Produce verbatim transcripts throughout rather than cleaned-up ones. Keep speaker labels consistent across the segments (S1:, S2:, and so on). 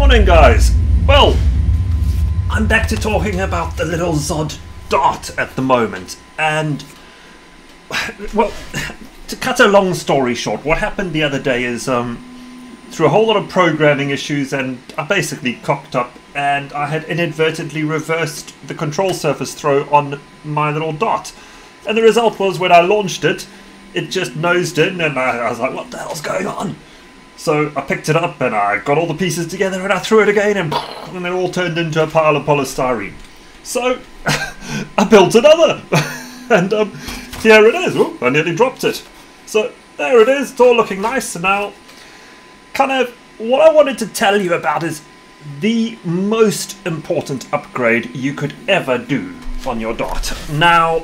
S1: Morning, guys. Well, I'm back to talking about the little Zod Dart at the moment, and well, to cut a long story short, what happened the other day is um, through a whole lot of programming issues, and I basically cocked up, and I had inadvertently reversed the control surface throw on my little Dart, and the result was when I launched it, it just nosed in, and I, I was like, what the hell's going on? So I picked it up and I got all the pieces together and I threw it again, and, and it all turned into a pile of polystyrene. So I built another, and um, here it is. Ooh, I nearly dropped it. So there it is. It's all looking nice. And now, kind of what I wanted to tell you about is the most important upgrade you could ever do on your Dart. Now,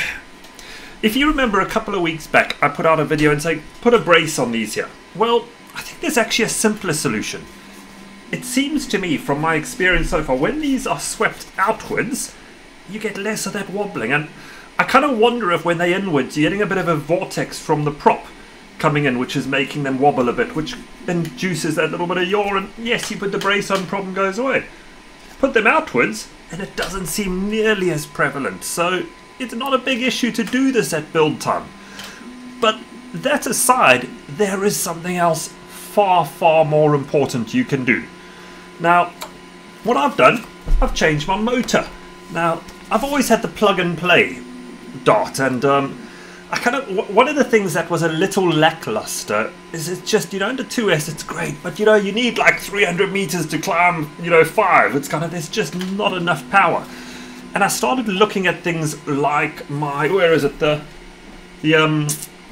S1: if you remember a couple of weeks back, I put out a video and saying, put a brace on these here. Well, I think there's actually a simpler solution. It seems to me, from my experience so far, when these are swept outwards, you get less of that wobbling. And I kind of wonder if when they're inwards, you're getting a bit of a vortex from the prop coming in, which is making them wobble a bit, which induces that little bit of yaw. And yes, you put the brace on, problem goes away. Put them outwards, and it doesn't seem nearly as prevalent. So it's not a big issue to do this at build time. But that aside, there is something else far, far more important you can do. Now, what I've done, I've changed my motor. Now, I've always had the plug-and-play Dart, and um, I kind of one of the things that was a little lackluster is it's just, you know, under two S it's great, but you know, you need like three hundred meters to climb, you know, five. It's kind of, there's just not enough power. And I started looking at things like my, where is it, the, the um,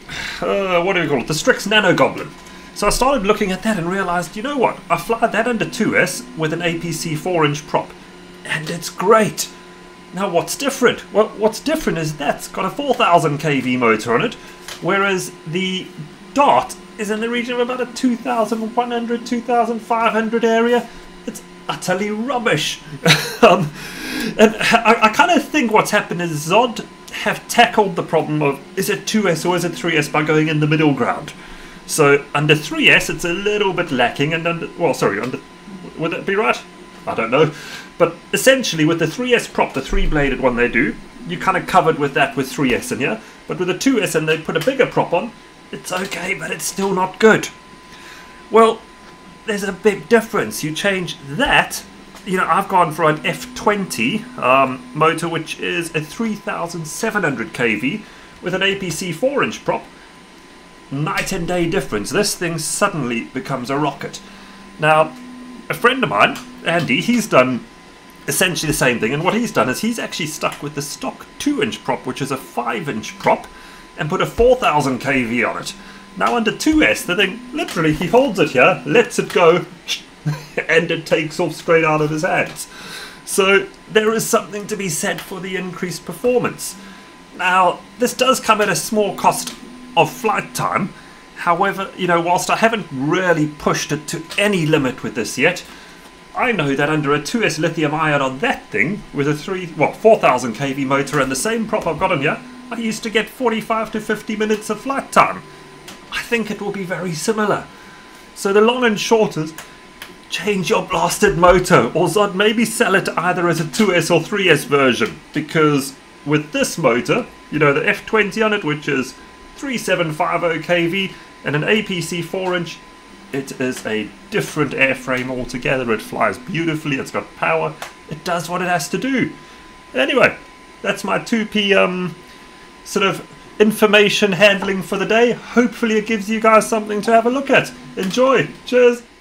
S1: uh, what do we call it, the Strix Nano Goblin. So I started looking at that and realized, you know what, I fly that under two S with an A P C four inch prop, and it's great. Now what's different? Well, what's different is that's got a four thousand K V motor on it, whereas the Dart is in the region of about a two thousand one hundred, two thousand five hundred area. It's utterly rubbish. um, and I, I kind of think what's happened is Zod have tackled the problem of, is it two S or is it three S, by going in the middle ground. So under three S it's a little bit lacking, and under, well sorry, under, would that be right? I don't know. But essentially with the three S prop, the three bladed one they do, you kind of covered with that with three S in here. But with the two S and they put a bigger prop on, it's okay, but it's still not good. Well, there's a big difference. You change that, you know, I've gone for an F twenty um, motor, which is a three thousand seven hundred K V with an A P C four inch prop. Night and day difference. This thing suddenly becomes a rocket. Now, a friend of mine, Andy, he's done essentially the same thing, and what he's done is he's actually stuck with the stock two inch prop, which is a five inch prop, and put a four thousand K V on it. Now under two S, the thing, literally, he holds it here, lets it go, and it takes off straight out of his hands. So there is something to be said for the increased performance. Now, this does come at a small cost of flight time. However, you know, whilst I haven't really pushed it to any limit with this yet, I know that under a two S lithium ion on that thing, with a three, well, four thousand K V motor and the same prop I've got on here, I used to get forty-five to fifty minutes of flight time. I think it will be very similar. So the long and short is, change your blasted motor, or Zod maybe sell it either as a two S or three S version, because with this motor, you know, the F twenty on it, which is three seven five zero K V and an A P C four inch, it is a different airframe altogether. It flies beautifully, it's got power, it does what it has to do. Anyway, that's my two P um, sort of information handling for the day. Hopefully it gives you guys something to have a look at. Enjoy. Cheers.